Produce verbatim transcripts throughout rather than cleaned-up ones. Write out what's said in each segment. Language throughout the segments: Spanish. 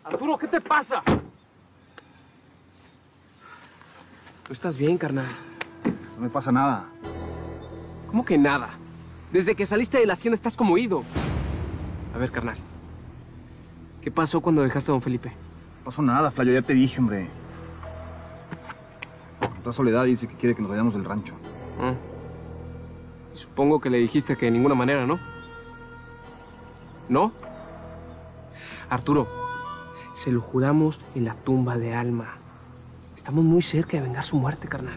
Arturo, ¿qué te pasa? ¿Tú estás bien, carnal? No me pasa nada. ¿Cómo que nada? Desde que saliste de la hacienda estás como ido. A ver, carnal. ¿Qué pasó cuando dejaste a don Felipe? No pasó nada, Flayo, ya te dije, hombre. La Soledad dice que quiere que nos vayamos del rancho. Ah. Y supongo que le dijiste que de ninguna manera, ¿no? ¿No? Arturo, se lo juramos en la tumba de Alma. Estamos muy cerca de vengar su muerte, carnal.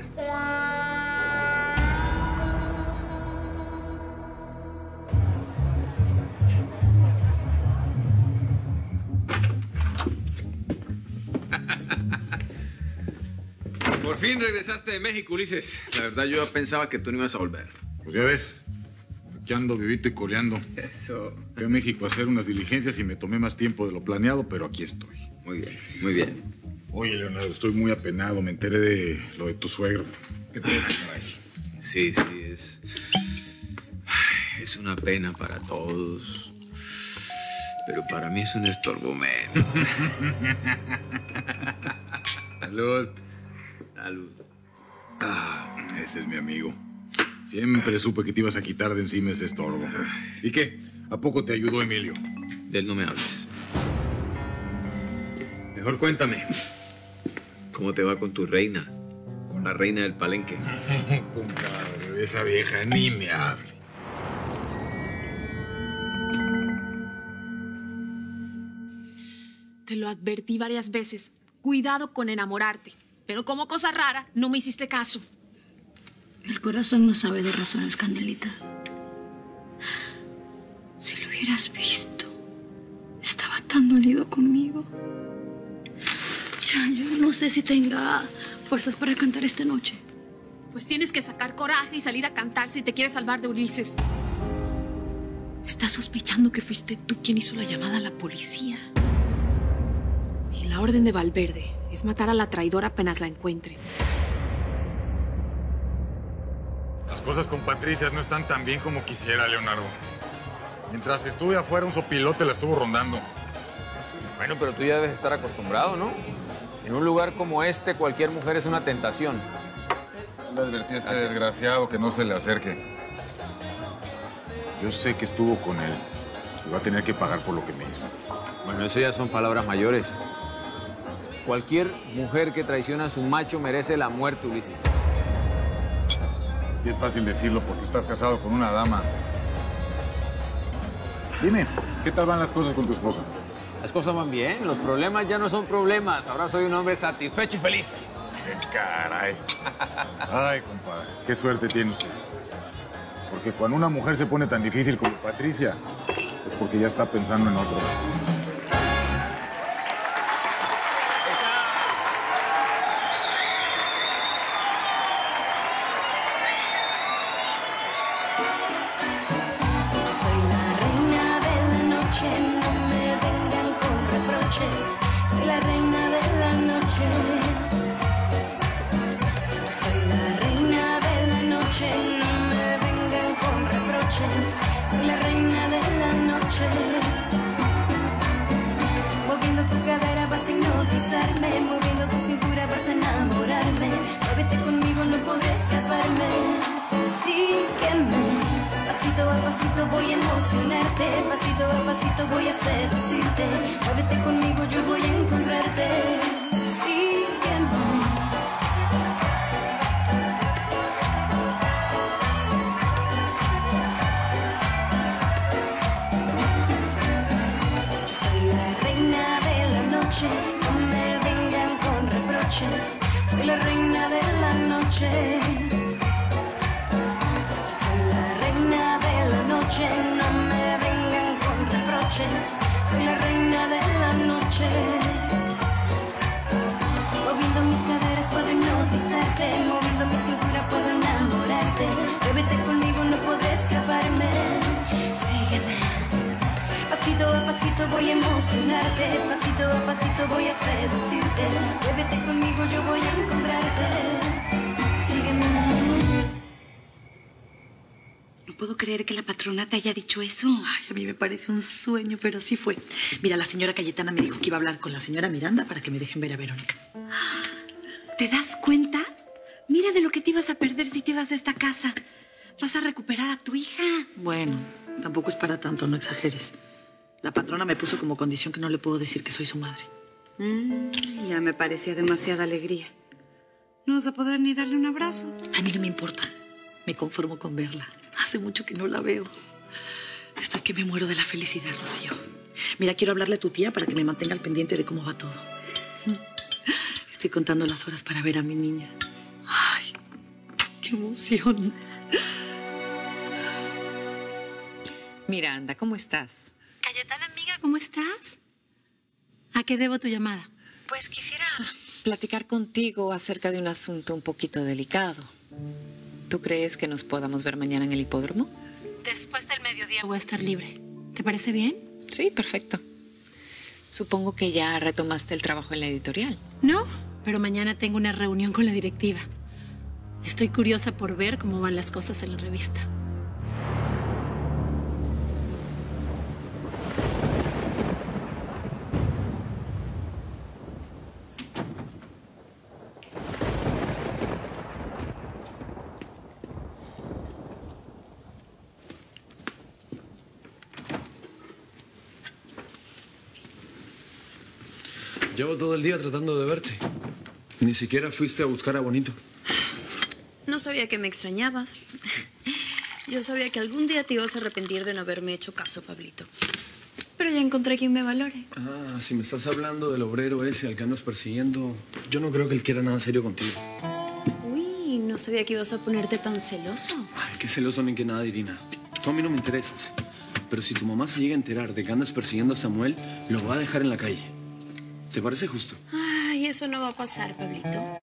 Por fin regresaste de México, Ulises. La verdad, yo pensaba que tú no ibas a volver. Pues ya ves, aquí ando vivito y coleando. Eso. Fui a México a hacer unas diligencias y me tomé más tiempo de lo planeado, pero aquí estoy. Muy bien, muy bien. Oye, Leonardo, estoy muy apenado. Me enteré de lo de tu suegro. Qué pena, caray. Sí, sí, es... Es una pena para todos. Pero para mí es un estorbo menos. Salud. Salud. Ah, ese es mi amigo. Siempre supe que te ibas a quitar de encima ese estorbo. ¿Y qué? ¿A poco te ayudó Emilio? De él no me hables. Mejor cuéntame. ¿Cómo te va con tu reina? Con la reina del Palenque. Compadre, esa vieja ni me hable. Te lo advertí varias veces. Cuidado con enamorarte. Pero como cosa rara, no me hiciste caso. El corazón no sabe de razones, Candelita. Si lo hubieras visto, estaba tan dolido conmigo. Ya, yo no sé si tenga fuerzas para cantar esta noche. Pues tienes que sacar coraje y salir a cantar si te quieres salvar de Ulises. Estás sospechando que fuiste tú quien hizo la llamada a la policía. Y la orden de Valverde es matar a la traidora apenas la encuentre. Las cosas con Patricia no están tan bien como quisiera, Leonardo. Mientras estuve afuera, un sopilote la estuvo rondando. Bueno, pero tú ya debes estar acostumbrado, ¿no? En un lugar como este, cualquier mujer es una tentación. Le advertí a este desgraciado que no se le acerque. Yo sé que estuvo con él y va a tener que pagar por lo que me hizo. Bueno, eso ya son palabras mayores. Cualquier mujer que traiciona a su macho merece la muerte, Ulises. Y es fácil decirlo porque estás casado con una dama. Dime, ¿qué tal van las cosas con tu esposa? Las cosas van bien, los problemas ya no son problemas. Ahora soy un hombre satisfecho y feliz. ¡Qué caray! Ay, compadre, qué suerte tiene usted. Porque cuando una mujer se pone tan difícil como Patricia, es porque ya está pensando en otro. Soy la reina de la noche. Yo soy la reina de la noche. No me vengan con reproches. Soy la reina de la noche. Moviendo tu cadera vas a hipnotizarme. Moviendo tu cintura vas a enamorarme. Muévete conmigo, no podré escaparme. Sígueme. Pasito a pasito voy a emocionarte. Pasito a pasito voy a seducirte. Muévete conmigo, yo voy a encontrarte. Sígueme. Yo soy la reina de la noche. No me vengan con reproches. Soy la reina de la noche. No me vengan con reproches. Soy la reina de la noche. Moviendo mis caderas puedo hipnotizarte. Moviendo mi cintura puedo enamorarte. Muévete conmigo, no podré escaparme. Sígueme. Pasito a pasito voy a emocionarte. Pasito a pasito voy a seducirte. Muévete conmigo, yo voy a encontrarte. Sígueme. No puedo creer que la patrona te haya dicho eso. Ay, a mí me parece un sueño, pero así fue. Mira, la señora Cayetana me dijo que iba a hablar con la señora Miranda para que me dejen ver a Verónica. ¿Te das cuenta? Mira de lo que te ibas a perder si te ibas de esta casa. Vas a recuperar a tu hija. Bueno, tampoco es para tanto, no exageres. La patrona me puso como condición que no le puedo decir que soy su madre. Mm, ya me parecía demasiada alegría. ¿No vas a poder ni darle un abrazo? A mí no me importa. Me conformo con verla. Hace mucho que no la veo. Estoy que me muero de la felicidad, Rocío. Mira, quiero hablarle a tu tía para que me mantenga al pendiente de cómo va todo. Estoy contando las horas para ver a mi niña. ¡Ay, qué emoción! Miranda, ¿cómo estás? Cayetana, amiga, ¿cómo estás? ¿A qué debo tu llamada? Pues quisiera platicar contigo acerca de un asunto un poquito delicado. ¿Tú crees que nos podamos ver mañana en el hipódromo? Después del mediodía voy a estar libre. ¿Te parece bien? Sí, perfecto. Supongo que ya retomaste el trabajo en la editorial. No, pero mañana tengo una reunión con la directiva. Estoy curiosa por ver cómo van las cosas en la revista. Llevo todo el día tratando de verte. Ni siquiera fuiste a buscar a Bonito. No sabía que me extrañabas. Yo sabía que algún día te ibas a arrepentir de no haberme hecho caso, Pablito. Pero ya encontré quien me valore. Ah, si me estás hablando del obrero ese al que andas persiguiendo, yo no creo que él quiera nada serio contigo. Uy, no sabía que ibas a ponerte tan celoso. Ay, qué celoso ni que nada, Irina. Tú a mí no me interesas. Pero si tu mamá se llega a enterar de que andas persiguiendo a Samuel, lo va a dejar en la calle. ¿Te parece justo? Ay, eso no va a pasar, Pablito.